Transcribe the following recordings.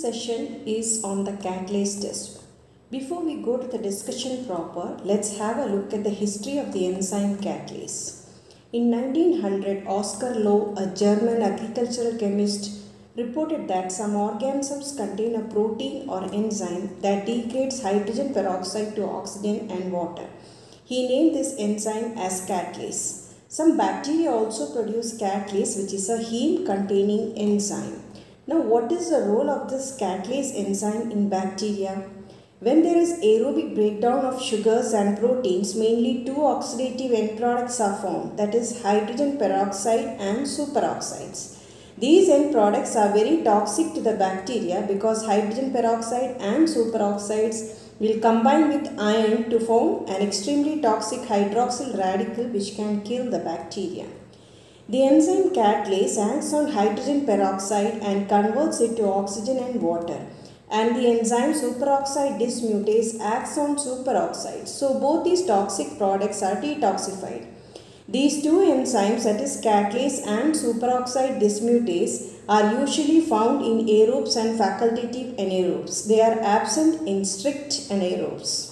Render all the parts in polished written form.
session is on the catalase test. Before we go to the discussion proper, let's have a look at the history of the enzyme catalase. In 1900, Oskar Loew, a German agricultural chemist, reported that some organisms contain a protein or enzyme that degrades hydrogen peroxide to oxygen and water. He named this enzyme as catalase. Some bacteria also produce catalase, which is a heme-containing enzyme. Now, what is the role of this catalase enzyme in bacteria? When there is aerobic breakdown of sugars and proteins, mainly two oxidative end products are formed, that is hydrogen peroxide and superoxides. These end products are very toxic to the bacteria because hydrogen peroxide and superoxides will combine with iron to form an extremely toxic hydroxyl radical which can kill the bacteria. The enzyme catalase acts on hydrogen peroxide and converts it to oxygen and water. And the enzyme superoxide dismutase acts on superoxide. So both these toxic products are detoxified. These two enzymes, that is catalase and superoxide dismutase, are usually found in aerobes and facultative anaerobes. They are absent in strict anaerobes.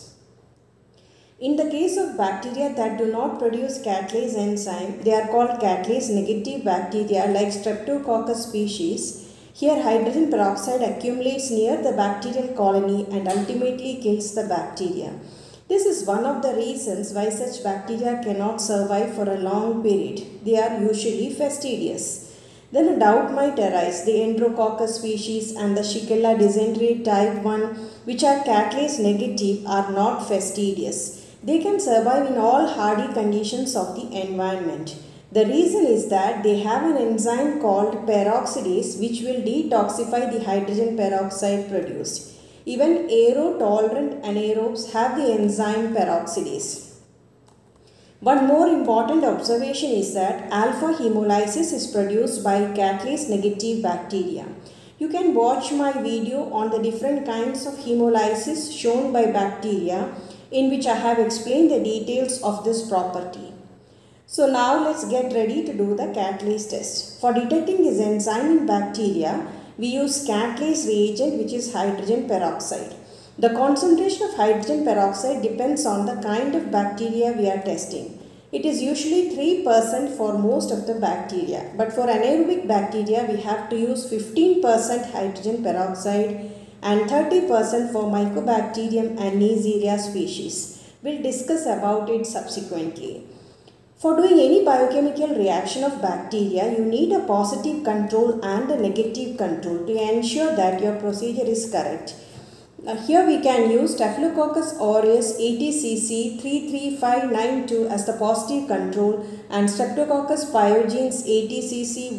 In the case of bacteria that do not produce catalase enzyme, they are called catalase negative bacteria like Streptococcus species. Here hydrogen peroxide accumulates near the bacterial colony and ultimately kills the bacteria. This is one of the reasons why such bacteria cannot survive for a long period. They are usually fastidious. Then a doubt might arise. The Enterococcus species and the Shigella dysentery type 1, which are catalase negative, are not fastidious. They can survive in all hardy conditions of the environment. The reason is that they have an enzyme called peroxidase which will detoxify the hydrogen peroxide produced. Even aerotolerant anaerobes have the enzyme peroxidase. One more important observation is that alpha hemolysis is produced by catalase negative bacteria. You can watch my video on the different kinds of hemolysis shown by bacteria, in which I have explained the details of this property. So now let's get ready to do the catalase test. For detecting this enzyme in bacteria, we use catalase reagent, which is hydrogen peroxide. The concentration of hydrogen peroxide depends on the kind of bacteria we are testing. It is usually 3% for most of the bacteria, but for anaerobic bacteria we have to use 15% hydrogen peroxide and 30% for Mycobacterium and Neisseria species. We'll discuss about it subsequently. For doing any biochemical reaction of bacteria, you need a positive control and a negative control to ensure that your procedure is correct. Now here we can use Staphylococcus aureus ATCC 33592 as the positive control and Streptococcus pyogenes ATCC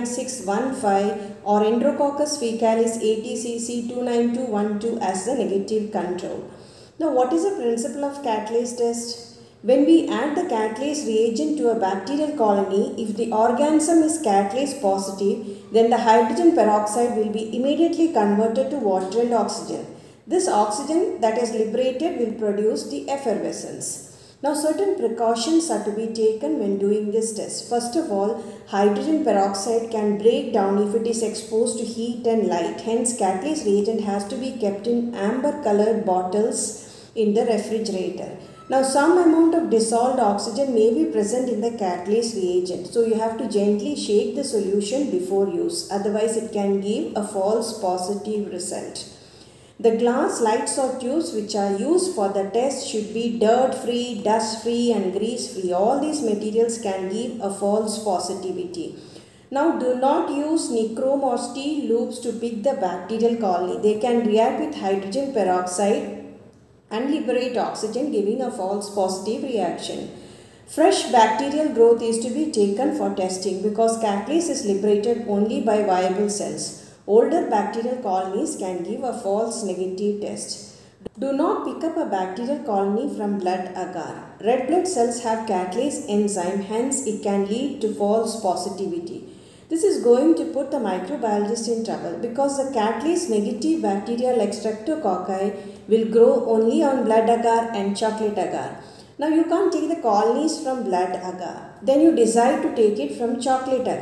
19615 or Enterococcus faecalis ATCC 29212 as the negative control. Now what is the principle of catalase test? When we add the catalase reagent to a bacterial colony, if the organism is catalase positive, then the hydrogen peroxide will be immediately converted to water and oxygen. This oxygen that is liberated will produce the effervescence. Now certain precautions are to be taken when doing this test. First of all, hydrogen peroxide can break down if it is exposed to heat and light. Hence, catalase reagent has to be kept in amber colored bottles in the refrigerator. Now some amount of dissolved oxygen may be present in the catalase reagent. So you have to gently shake the solution before use. Otherwise it can give a false positive result. The glass lights or tubes which are used for the test should be dirt free, dust free and grease free. All these materials can give a false positivity. Now do not use nichrome or steel loops to pick the bacterial colony. They can react with hydrogen peroxide and liberate oxygen, giving a false positive reaction. Fresh bacterial growth is to be taken for testing because catalase is liberated only by viable cells. Older bacterial colonies can give a false negative test. Do not pick up a bacterial colony from blood agar. Red blood cells have catalase enzyme, hence it can lead to false positivity. This is going to put the microbiologist in trouble because the catalase negative bacteria like Streptococci will grow only on blood agar and chocolate agar. Now you can't take the colonies from blood agar. Then you decide to take it from chocolate agar.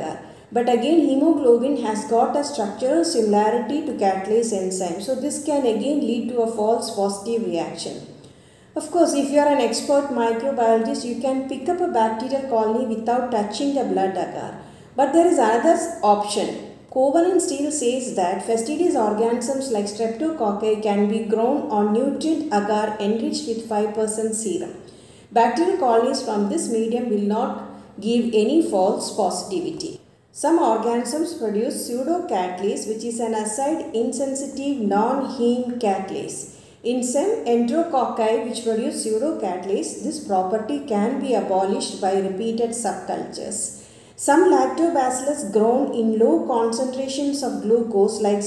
But again, hemoglobin has got a structural similarity to catalase enzyme. So this can again lead to a false positive reaction. Of course, if you are an expert microbiologist, you can pick up a bacterial colony without touching the blood agar. But there is another option. Covalent Steel says that fastidious organisms like streptococci can be grown on nutrient agar enriched with 5% serum. Bacterial colonies from this medium will not give any false positivity. Some organisms produce pseudo-catalase, which is an acid insensitive non-heme catalase. In some enterococci which produce pseudo-catalase, this property can be abolished by repeated subcultures. Some lactobacillus grown in low concentrations of glucose like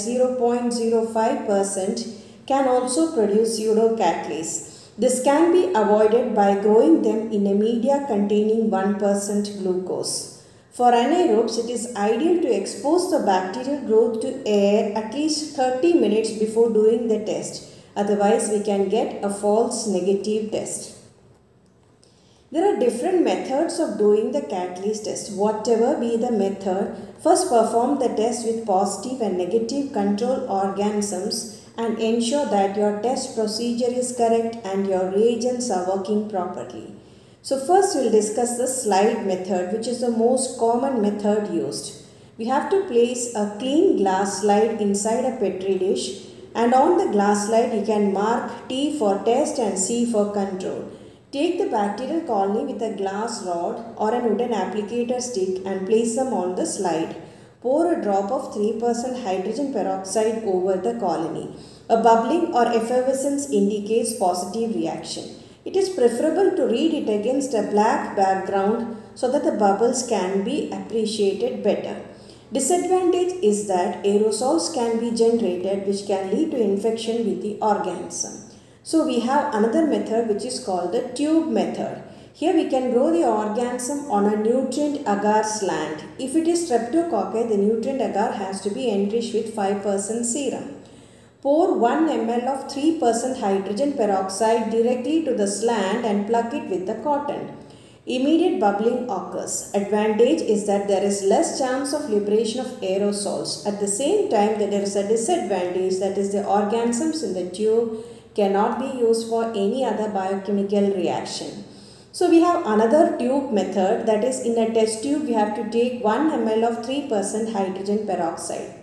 0.05% can also produce pseudo-catalase. This can be avoided by growing them in a media containing 1% glucose. For anaerobes, it is ideal to expose the bacterial growth to air at least 30 minutes before doing the test. Otherwise, we can get a false negative test. There are different methods of doing the catalase test. Whatever be the method, first perform the test with positive and negative control organisms and ensure that your test procedure is correct and your reagents are working properly. So first we will discuss the slide method, which is the most common method used. We have to place a clean glass slide inside a petri dish, and on the glass slide you can mark T for test and C for control. Take the bacterial colony with a glass rod or an wooden applicator stick and place them on the slide. Pour a drop of 3% hydrogen peroxide over the colony. A bubbling or effervescence indicates positive reaction. It is preferable to read it against a black background so that the bubbles can be appreciated better. Disadvantage is that aerosols can be generated which can lead to infection with the organism. So we have another method which is called the tube method. Here we can grow the organism on a nutrient agar slant. If it is streptococci, the nutrient agar has to be enriched with 5% serum. Pour 1 ml of 3% hydrogen peroxide directly to the slant and plug it with the cotton. Immediate bubbling occurs. Advantage is that there is less chance of liberation of aerosols. At the same time, there is a disadvantage, that is the organisms in the tube cannot be used for any other biochemical reaction. So we have another tube method, that is in a test tube we have to take 1 ml of 3% hydrogen peroxide.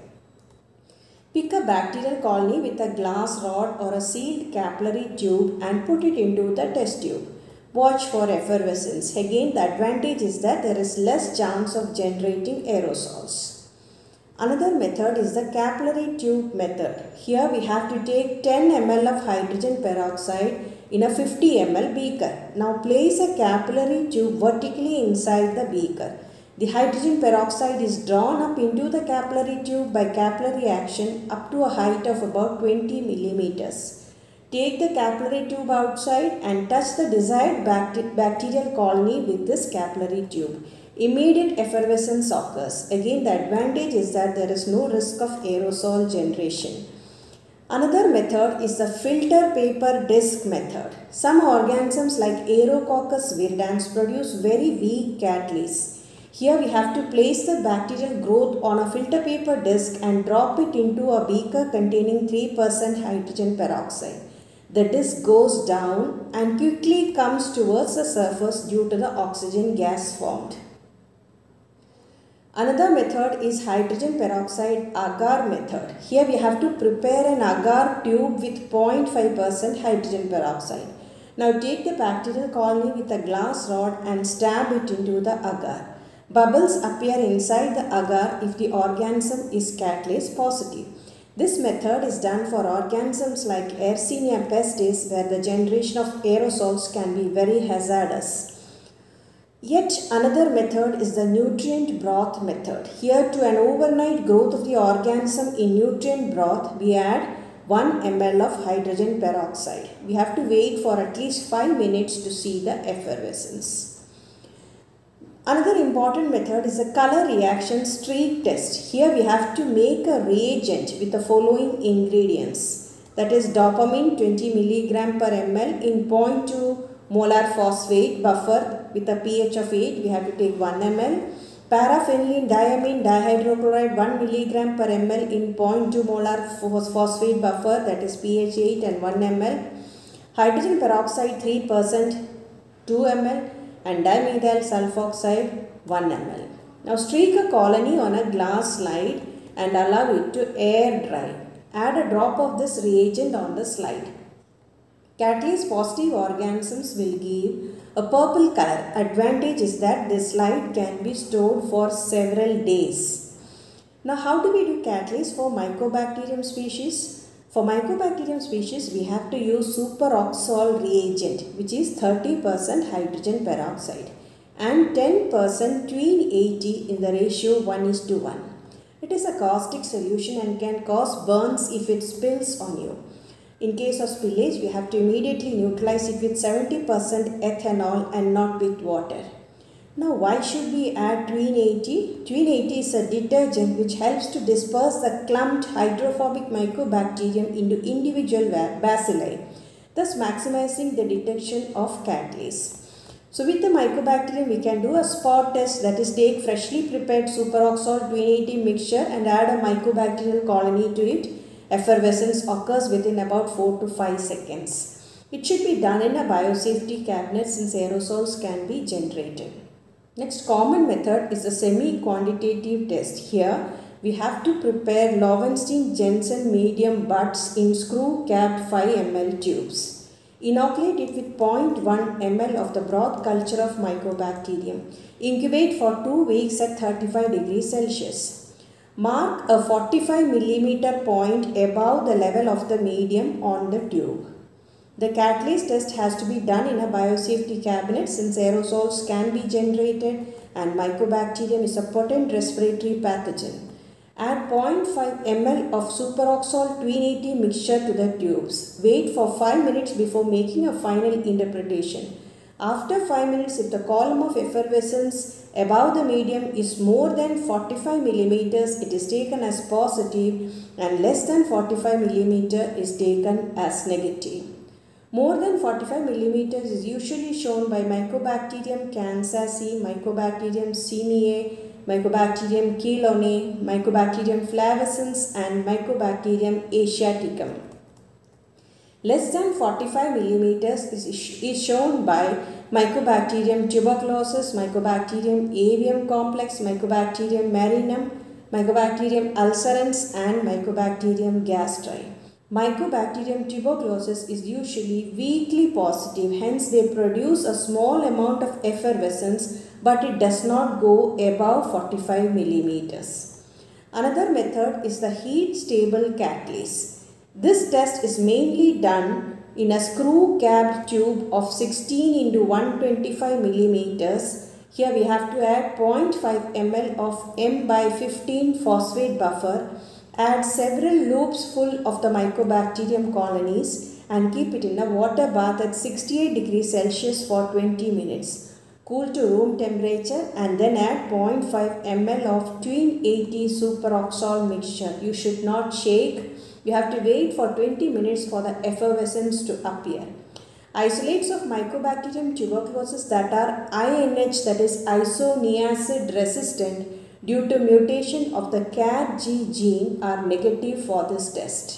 Pick a bacterial colony with a glass rod or a sealed capillary tube and put it into the test tube. Watch for effervescence. Again, the advantage is that there is less chance of generating aerosols. Another method is the capillary tube method. Here we have to take 10 ml of hydrogen peroxide in a 50 ml beaker. Now place a capillary tube vertically inside the beaker. The hydrogen peroxide is drawn up into the capillary tube by capillary action up to a height of about 20 millimeters. Take the capillary tube outside and touch the desired bacterial colony with this capillary tube. Immediate effervescence occurs. Again, the advantage is that there is no risk of aerosol generation. Another method is the filter paper disc method. Some organisms like Aerococcus viridans produce very weak catalase. Here we have to place the bacterial growth on a filter paper disc and drop it into a beaker containing 3% hydrogen peroxide. The disc goes down and quickly comes towards the surface due to the oxygen gas formed. Another method is hydrogen peroxide agar method. Here we have to prepare an agar tube with 0.5% hydrogen peroxide. Now take the bacterial colony with a glass rod and stab it into the agar. Bubbles appear inside the agar if the organism is catalase positive. This method is done for organisms like Yersinia pestis, where the generation of aerosols can be very hazardous. Yet another method is the nutrient broth method. Here, to an overnight growth of the organism in nutrient broth, we add 1 ml of hydrogen peroxide. We have to wait for at least 5 minutes to see the effervescence. Another important method is the color reaction streak test. Here we have to make a reagent with the following ingredients. That is dopamine 20 mg per ml in 0.2 molar phosphate buffer with a pH of 8. We have to take 1 ml. Paraphenylene diamine dihydrochloride 1 mg per ml in 0.2 molar phosphate buffer, that is pH 8 and 1 ml. Hydrogen peroxide 3% 2 ml and dimethyl sulfoxide 1 ml. Now streak a colony on a glass slide and allow it to air dry. Add a drop of this reagent on the slide. Catalase positive organisms will give a purple color. Advantage is that this slide can be stored for several days. Now how do we do catalase for Mycobacterium species? For Mycobacterium species we have to use superoxole reagent, which is 30% hydrogen peroxide and 10% tween 80 in the ratio 1:1. It is a caustic solution and can cause burns if it spills on you. In case of spillage, we have to immediately neutralize it with 70% ethanol and not with water. Now, why should we add tween 80? Tween 80 is a detergent which helps to disperse the clumped hydrophobic mycobacterium into individual bacilli, thus maximizing the detection of catalase. So with the mycobacterium, we can do a spot test, that is take freshly prepared superoxole tween 80 mixture and add a mycobacterial colony to it. Effervescence occurs within about 4 to 5 seconds. It should be done in a biosafety cabinet since aerosols can be generated. Next common method is a semi-quantitative test. Here we have to prepare Lowenstein-Jensen medium buds in screw-capped 5 ml tubes. Inoculate it with 0.1 ml of the broth culture of Mycobacterium. Incubate for 2 weeks at 35 degrees Celsius. Mark a 45 mm point above the level of the medium on the tube. The catalase test has to be done in a biosafety cabinet since aerosols can be generated and Mycobacterium is a potent respiratory pathogen. Add 0.5 ml of superoxole tween 80 mixture to the tubes. Wait for 5 minutes before making a final interpretation. After 5 minutes, if the column of effervescence above the medium is more than 45 millimeters, it is taken as positive and less than 45 millimeter is taken as negative. More than 45 millimeters is usually shown by Mycobacterium kansasi, Mycobacterium simiae, Mycobacterium chelonae, Mycobacterium flavescens and Mycobacterium asiaticum. Less than 45 millimeters is shown by Mycobacterium tuberculosis, Mycobacterium avium complex, Mycobacterium marinum, Mycobacterium ulcerans and Mycobacterium gastri. Mycobacterium tuberculosis is usually weakly positive, hence they produce a small amount of effervescence but it does not go above 45 millimeters. Another method is the heat stable catalase. This test is mainly done in a screw capped tube of 16 into 125 millimeters. Here we have to add 0.5 ml of M/15 phosphate buffer. Add several loops full of the Mycobacterium colonies and keep it in a water bath at 68 degrees Celsius for 20 minutes. Cool to room temperature and then add 0.5 ml of tween 80 superoxole mixture. You should not shake. You have to wait for 20 minutes for the effervescence to appear. Isolates of Mycobacterium tuberculosis that are INH, that is isoniazid resistant due to mutation of the CARG gene are negative for this test.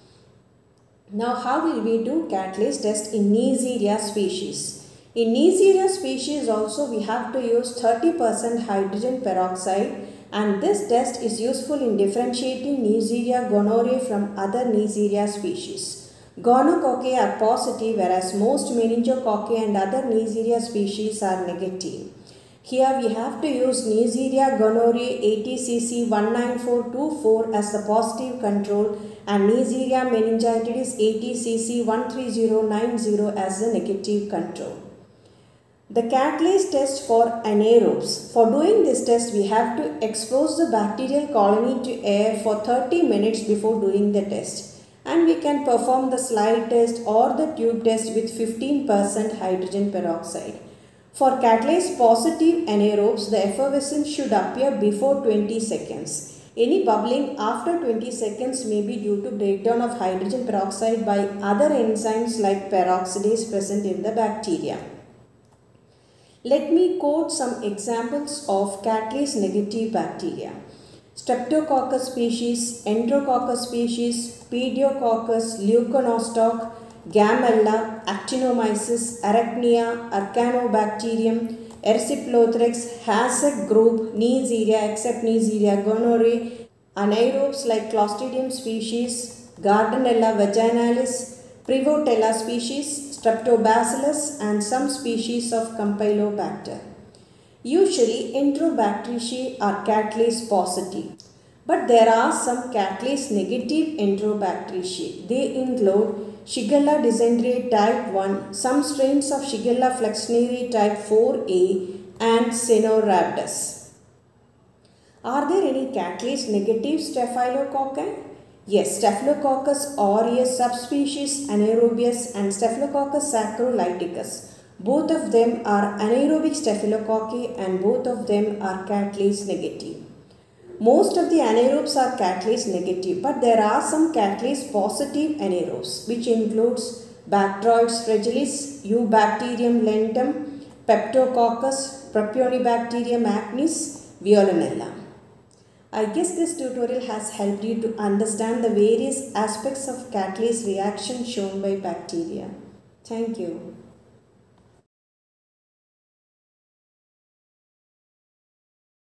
Now how will we do catalase test in Neisseria species? In Neisseria species also we have to use 30% hydrogen peroxide and this test is useful in differentiating Neisseria gonorrhoeae from other Neisseria species. Gonococci are positive whereas most meningococci and other Neisseria species are negative. Here we have to use Neisseria gonorrhoeae ATCC 19424 as the positive control and Neisseria meningitidis ATCC 13090 as the negative control. The catalase test for anaerobes. For doing this test, we have to expose the bacterial colony to air for 30 minutes before doing the test. And we can perform the slide test or the tube test with 15% hydrogen peroxide. For catalase positive anaerobes, the effervescence should appear before 20 seconds. Any bubbling after 20 seconds may be due to breakdown of hydrogen peroxide by other enzymes like peroxidase present in the bacteria. Let me quote some examples of catalase negative bacteria. Streptococcus species, Enterococcus species, Pediococcus, Leuconostoc, Gamella, Actinomyces, Arachnia, Arcanobacterium, Erysipelotherex, Hasek group, Neisseria except Neisseria gonorrhoeae, anaerobes like Clostridium species, Gardnerella vaginalis, Prevotella species, Streptobacillus and some species of Campylobacter. Usually Enterobacteriaceae are catalase positive, but there are some catalase negative Enterobacteriaceae. They include Shigella dysentery type 1, some strains of Shigella flexneri type 4A and Caenorhabdus. Are there any catalase negative staphylococci? Yes, Staphylococcus aureus subspecies anaerobius and Staphylococcus saccharolyticus. Both of them are anaerobic staphylococci and both of them are catalase negative. Most of the anaerobes are catalase negative, but there are some catalase positive anaerobes, which includes Bacteroides fragilis, Eubacterium lentum, Peptococcus, Propionibacterium acnes, Violinella. I guess this tutorial has helped you to understand the various aspects of catalase reaction shown by bacteria. Thank you.